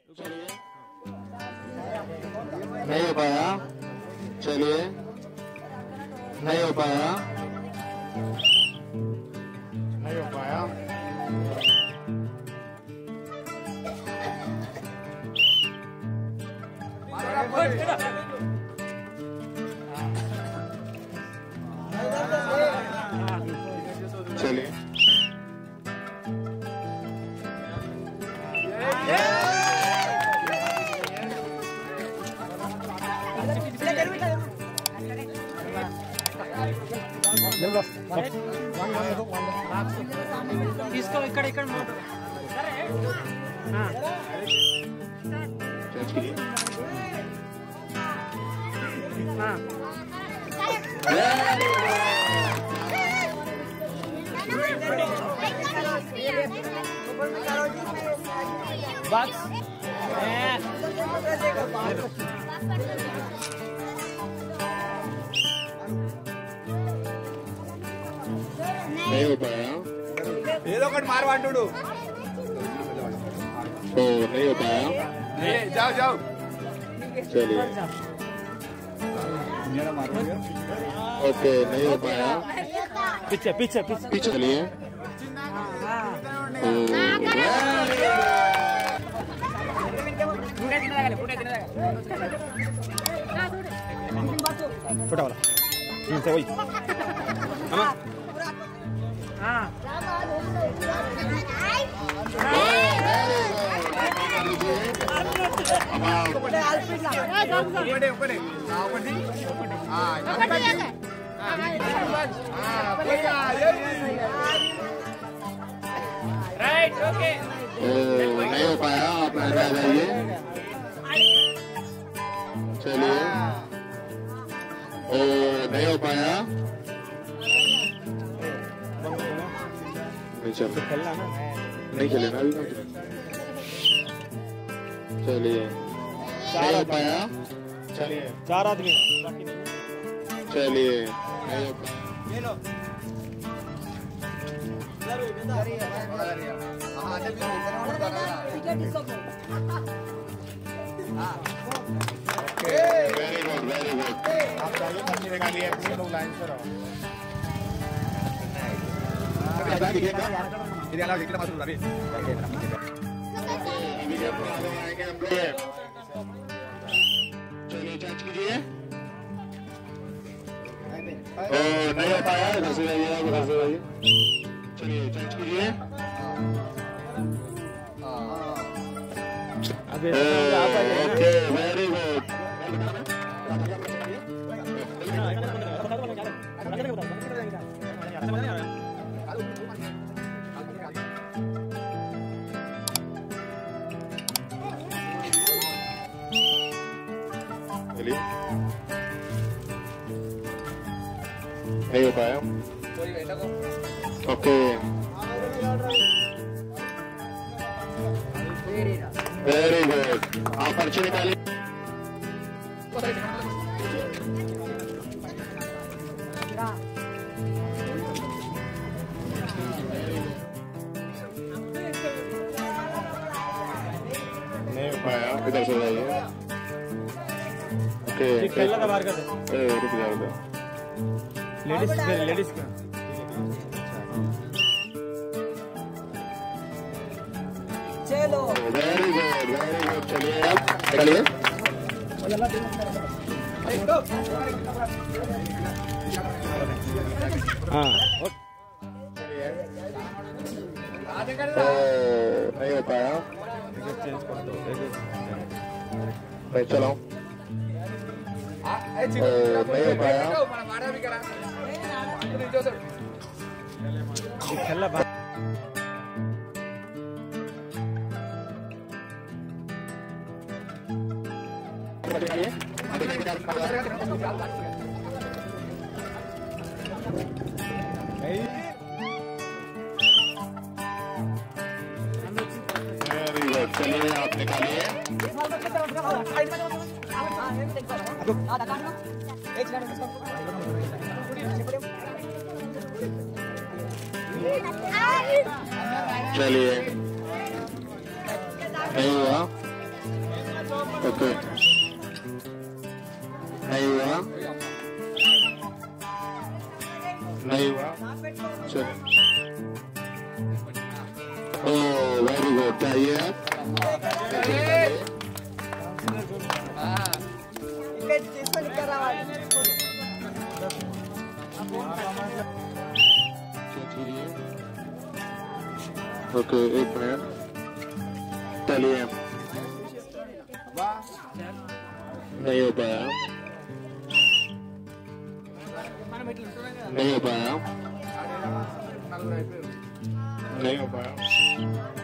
नहीं हो पाया, चलिए नहीं हो पाया, नहीं हो पाया, चलिए इसको ఇక్కడ ఇక్కడ बॉक्स नहीं हो पाया, ఏదో ఒకటి మారవాడు तो नहीं हो पाया, जाओ जाओ चलिए ओके नहीं हो पाया, पीछे पीछे पीछे पीछे चलिए छोटा वाला से वही हाँ राइट ओके नहीं हो पाया, आप आ जाइए, चलिए नहीं हो पाया, नहीं चल नहीं चले ना अभी, चलिए नहीं हो पाया, चलिए 4 आदमी चलिए नहीं हो पाया, वेरी गुड वेरी गुड, आप चाहिए मछली निकालिए अपने लोग लाइन से रहो इधर आओ इधर मारो अभी चलिए जांच कीजिए, नहीं हो पाया, इधर से जाइए, उधर से जाइए, चलिए जांच कीजिए, ओके वेरी गुड, चलिए नहीं हो पाया, ओके वेरी गुड, आप पर्ची निकालिए, नहीं हो पाया, इधर से जाइए, ओके बाहर कर दे रुक जाओ लेडीज का चलो वेरी गुड, चलिए आप चलिए हाँ नहीं हो पाया, मैं चलाऊं, नहीं हो पाया, खेलना चलिए आप निकालिए, चलिए नहीं हुआ, ओके नहीं हुआ नहीं हुआ चलो ओह वेरी गुड चाहिए ఇక్కడ తీసుకొని ఇక్కడ రావాలి ओके एक मिनट चलिए नहीं हो पाया नहीं हो पाया नहीं हो पाया